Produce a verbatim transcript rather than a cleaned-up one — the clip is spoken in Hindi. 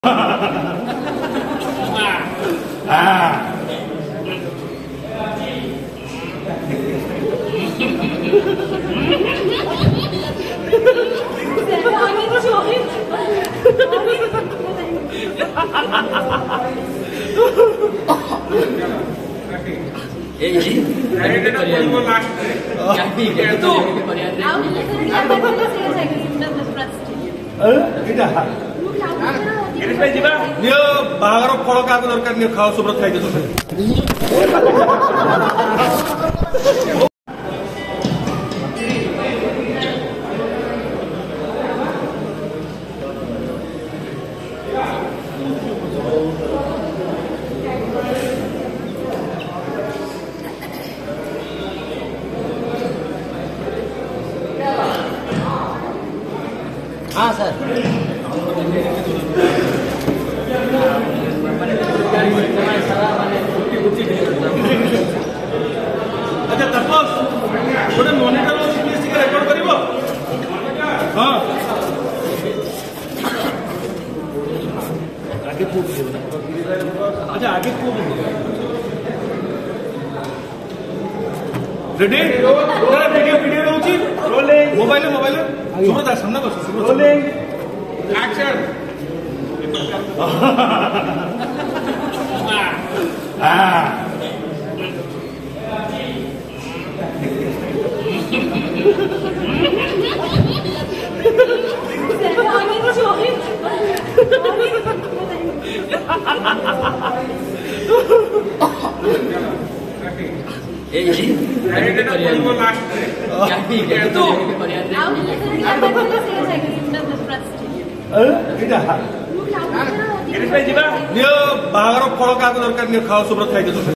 Ah. बाहर फल क्या दरकार नहीं खाओ सुब्रत खाई हाँ सर अच्छा तपस गोटे मॉनिटर रेकर्ड कर हाँ आगे अच्छा आगे रेडी वीडियो वीडियो रोची रोलिंग मोबाइल मोबाइल सुब्रत सामने बस रोलिंग एक्शन ah बाहर फल क्या दरकार नहीं खाओ सुब्रत खाई